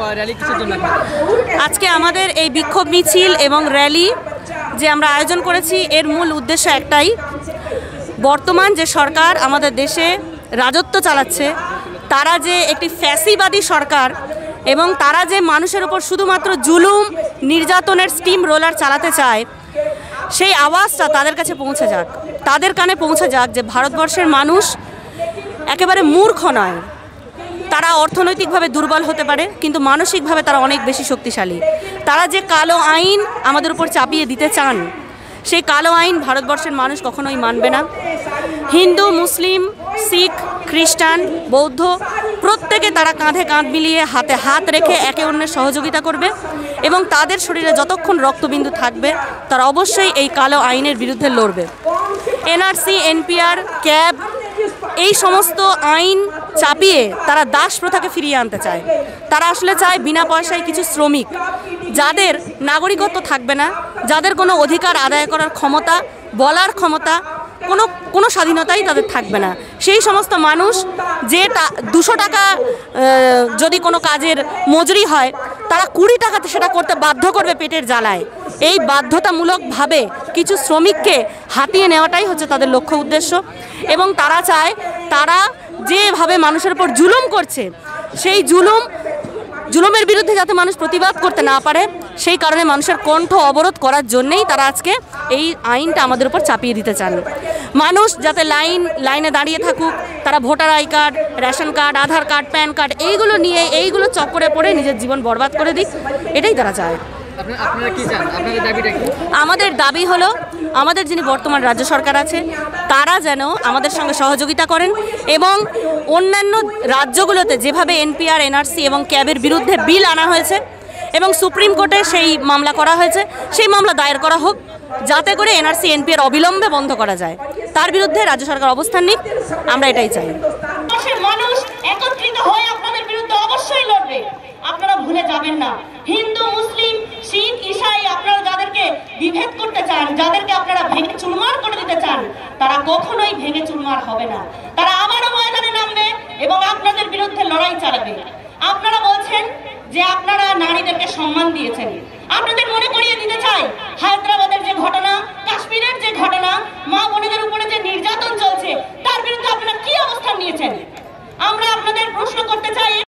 Rally কিসের জন্য? আজকে আমাদের এই বিক্ষোভ মিছিল এবং র্যালি যে আমরা আয়োজন করেছি এর মূল উদ্দেশ্য একটাই, বর্তমান যে সরকার আমাদের দেশে রাজত্ব চালাচ্ছে তারা যে একটি ফ্যাসিবাদী সরকার এবং তারা যে মানুষের উপর শুধুমাত্র জুলুম নির্যাতনের স্টিম রোলার চালাতে চায়, সেই আওয়াজটা তাদের কাছে পৌঁছে যাক, তাদের কানে পৌঁছে যাক যে ভারতবর্ষের মানুষ একেবারে মূর্খ নয়। তারা অর্থনৈতিকভাবে দুর্বল হতে পারে কিন্তু মানসিকভাবে তারা অনেক বেশি শক্তিশালী। তারা যে কালো আইন আমাদের উপর চাপিয়ে দিতে চান সেই কালো আইন ভারতবর্ষের মানুষ কখনোই মানবে না। হিন্দু, মুসলিম, শিখ, খ্রিস্টান, বৌদ্ধ প্রত্যেকে তারা কাঁধে কাঁধ মিলিয়ে হাতে হাত রেখে একে অন্যের সহযোগিতা করবে এবং তাদের শরীরে যতক্ষণ রক্তবিন্দু থাকবে তারা অবশ্যই এই কালো আইনের বিরুদ্ধে লড়বে। এনআরসি, এনপিআর, ক্যাব এই সমস্ত আইন চাপিয়ে তারা দাস প্রথাকে ফিরিয়ে আনতে চায়। তারা আসলে চায় বিনা পয়সায় কিছু শ্রমিক, যাদের নাগরিকত্ব থাকবে না, যাদের কোনো অধিকার আদায় করার ক্ষমতা, বলার ক্ষমতা, কোনো স্বাধীনতাই তাদের থাকবে না। সেই সমস্ত মানুষ যে 200 টাকা যদি কোনো কাজের মজুরি হয় তারা 20 টাকাতে সেটা করতে বাধ্য করবে পেটের জ্বালায়। এই বাধ্যতামূলকভাবে কিছু শ্রমিককে হাতিয়ে নেওয়াটাই হচ্ছে তাদের লক্ষ্য উদ্দেশ্য এবং তারা চায় তারা যেভাবে মানুষের উপর জুলুম করছে সেই জুলুমের বিরুদ্ধে যাতে মানুষ প্রতিবাদ করতে না পারে সেই কারণে মানুষের কণ্ঠ অবরোধ করার জন্যেই তারা আজকে এই আইনটা আমাদের উপর চাপিয়ে দিতে চান। মানুষ যাতে লাইনে দাঁড়িয়ে থাকুক, তারা voter I card, ration card, Aadhaar card, PAN card এইগুলো নিয়ে এইগুলো চক্করে পড়ে নিজের জীবন বরবাদ করে দিক, এটাই তারা চায়। আপনারা কি চান? আপনাদের দাবিটা কি? আমাদের দাবি হলো আমাদের যিনি বর্তমান রাজ্য সরকার আছে তারা যেন আমাদের সঙ্গে সহযোগিতা করেন এবং অন্যান্য রাজ্যগুলোতে যেভাবে এনপিআর, এনআরসি এবং ক্যাবের বিরুদ্ধে বিল আনা হয়েছে এবং সুপ্রিম কোর্টে সেই মামলা করা হয়েছে, সেই মামলা দায়ের করা হোক যাতে করে এনআরসি, এনপিআর অবিলম্বে বন্ধ করা যায়। তার বিরুদ্ধে রাজ্য সরকার অবস্থান নিক, আমরা এটাই চাই। মানুষ একত্রিত হয়ে আপনাদের বিরুদ্ধে অবশ্যই লড়বে, আপনারা ভুলে যাবেন না। হিন্দু, মুসলিম, শিখ, ঈসাই আপনারা যাদেরকে বিভেদ করতে চান, যাদেরকে আপনারা ভেঙে চুরমার করে দিতে চান, তারা কখনোই ভেঙে চুরমার হবে না। তারা আবারও ময়দানে নামবে এবং আপনাদের বিরুদ্ধে লড়াই চালাবে। আপনারা বলছেন যে আপনারা নারীদেরকে সম্মান দিয়েছেন, আপনাদের মনে করিয়ে দিতে চাই হায়দ্রাবাদের যে ঘটনা, কাশ্মীরের যে ঘটনা, মা বোনেদের উপরে যে নির্যাতন চলছে তার বিরুদ্ধে আপনারা কি অবস্থান নিয়েছেন আমরা আপনাদের প্রশ্ন করতে চাই।